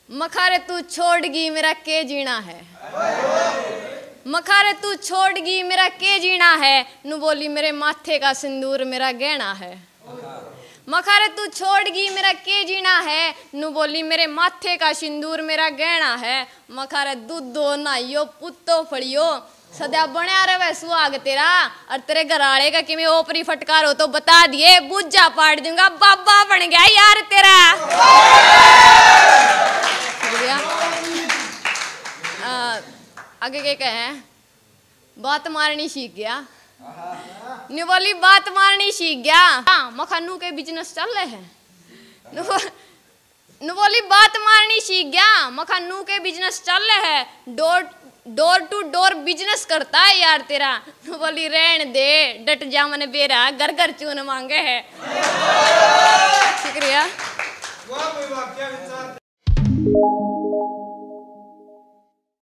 मखारे तू छोड़गी मेरा के जीना है, मखारे तू छोड़गी मेरा के जीना है, नु बोली मेरे माथे का सिंदूर मेरा गहना है। मखारे तू छोड़गी मेरा के जीना है, नु बोली मेरे माथे का सिंदूर मेरा गहना है। मखारे दूधो नाइयो पुत्तो फड़ियो, सदा बनया रहे सुहाग तेरा, और तेरे घराड़े का कि मैं ओपरी फटकार हो तो बता दिए, बुझा पाड़ दूंगा, बाबा बन गया यार तेरा। आगे क्या कहे, बात मारनी सीख गया, नु बोली बात मारनी सीख गया। मखानू के बिजनेस चल रहे हैं, नु बोली बात मारनी सीख गया, मखानू के बिजनेस चल रहे हैं, डोर टू डोर बिजनेस करता है यार तेरा। नु बोली रहन दे, डट जा मन बेरा, घर घर चून मांगे है। शुक्रिया।